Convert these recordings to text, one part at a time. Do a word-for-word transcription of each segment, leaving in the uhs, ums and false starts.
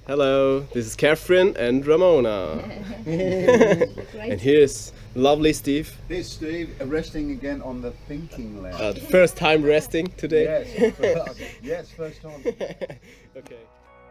Hello, this is Catherine and Ramona. And here's lovely Steve. Here's Steve resting again on the thinking lounge. Uh, the first time resting today. Yes, yes, first time. Okay.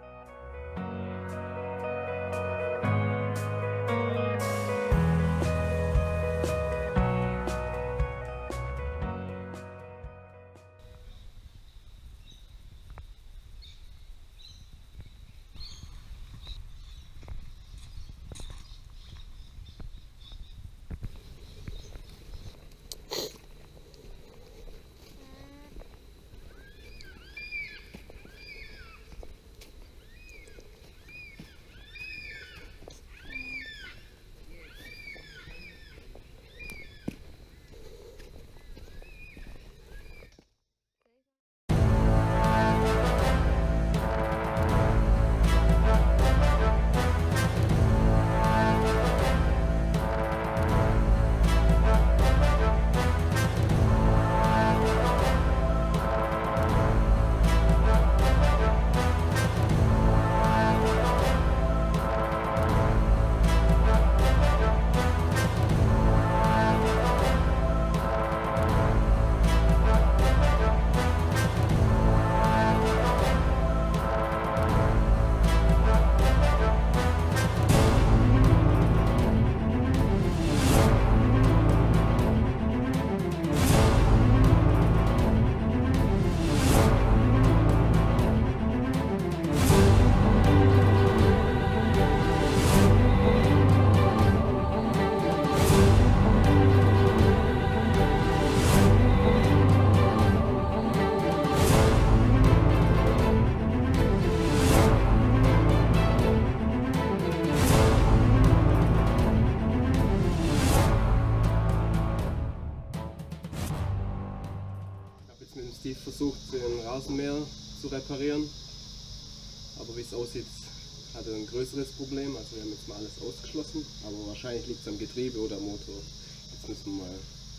Mit dem Steve versucht, den Rasenmäher zu reparieren, aber wie es aussieht, hat er ein größeres Problem. Also wir haben jetzt mal alles ausgeschlossen, aber wahrscheinlich liegt es am Getriebe oder am Motor. Jetzt müssen wir mal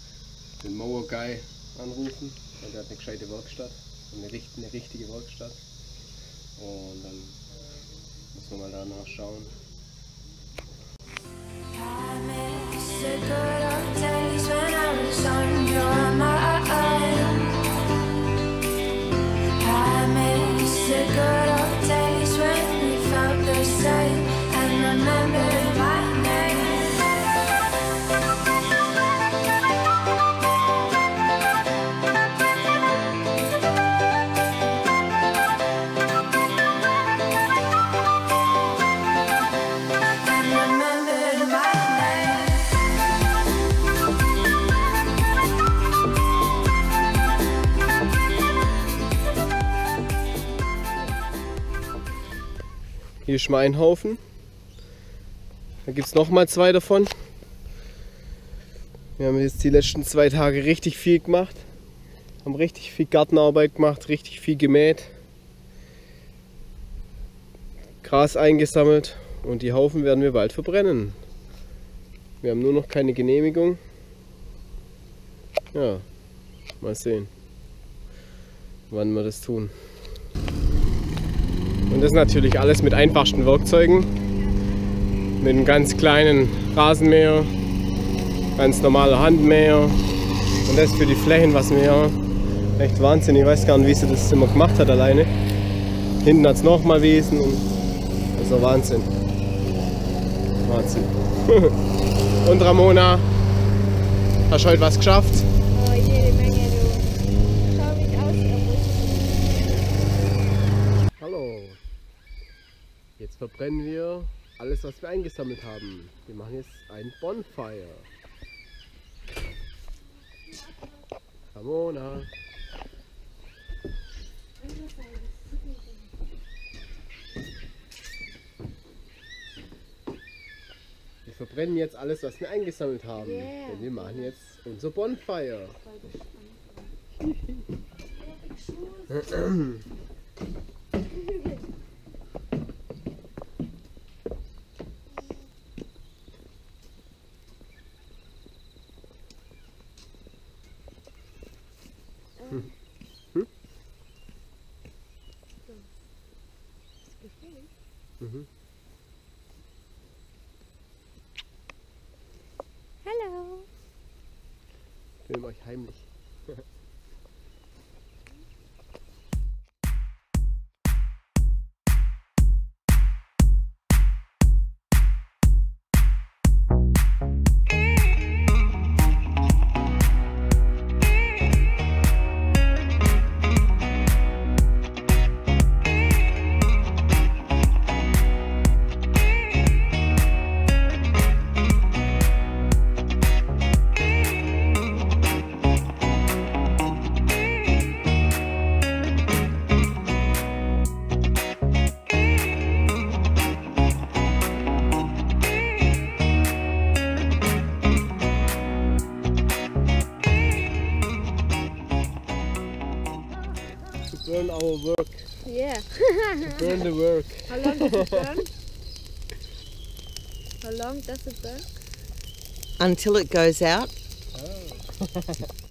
den Mower Guy anrufen, weil der hat eine gescheite Werkstatt, eine, eine richtige Werkstatt, und dann müssen wir mal danach schauen. Hier ist mein Haufen. Da gibt es nochmal zwei davon. Wir haben jetzt die letzten zwei Tage richtig viel gemacht. Haben richtig viel Gartenarbeit gemacht, richtig viel gemäht. Gras eingesammelt und die Haufen werden wir bald verbrennen. Wir haben nur noch keine Genehmigung. Ja, mal sehen, wann wir das tun. Und das natürlich alles mit einfachsten Werkzeugen. Mit einem ganz kleinen Rasenmäher, ganz normaler Handmäher. Und das für die Flächen, was wir ja echt Wahnsinn. Ich weiß gar nicht, wie sie das immer gemacht hat alleine. Hinten hat es nochmal Wesen und das ist ja Wahnsinn. Wahnsinn. Und Ramona, hast du heute was geschafft? Oh, jede Menge, du. Schau mich aus, Hallo. Jetzt verbrennen wir alles, was wir eingesammelt haben. Wir machen jetzt ein Bonfire. Ramona. Wir verbrennen jetzt alles, was wir eingesammelt haben. Yeah. Denn wir machen jetzt unser Bonfire. Hm. Hm? Mhm. Hallo. Film euch heimlich. Burn our work. Yeah. Burn the work. How long does it burn? How long does it burn? Until it goes out. Oh.